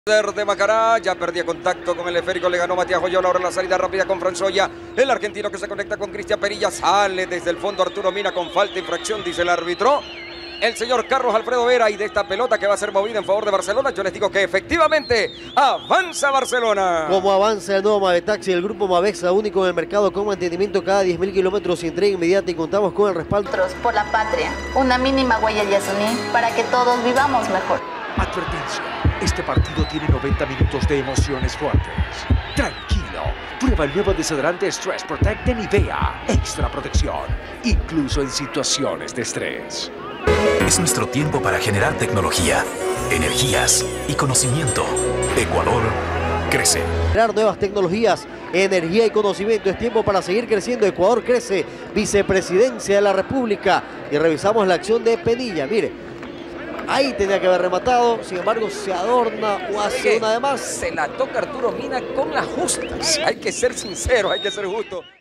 De Macará, ya perdía contacto con el esférico, le ganó Matías Joyola, ahora la salida rápida con Franzoya, el argentino que se conecta con Cristian Perilla, sale desde el fondo Arturo Mina con falta, infracción, dice el árbitro, el señor Carlos Alfredo Vera, y de esta pelota que va a ser movida en favor de Barcelona, yo les digo que efectivamente avanza Barcelona. Como avanza el nuevo Mavetaxi, el grupo Mavexa, único en el mercado con mantenimiento cada 10.000 kilómetros y entrega inmediata, y contamos con el respaldo. Por la patria, una mínima huella Yasuní para que todos vivamos mejor. Advertencia, este partido tiene 90 minutos de emociones fuertes. Tranquilo, prueba el nuevo desodorante Stress Protect de Nivea. Extra protección, incluso en situaciones de estrés. Es nuestro tiempo para generar tecnología, energías y conocimiento. Ecuador crece. Generar nuevas tecnologías, energía y conocimiento. Es tiempo para seguir creciendo. Ecuador crece. Vicepresidencia de la República. Y revisamos la acción de Penilla. Mire, ahí tenía que haber rematado. Sin embargo, se adorna o hace una de más. Se la toca Arturo Mina con las justas. Hay que ser sincero, hay que ser justo.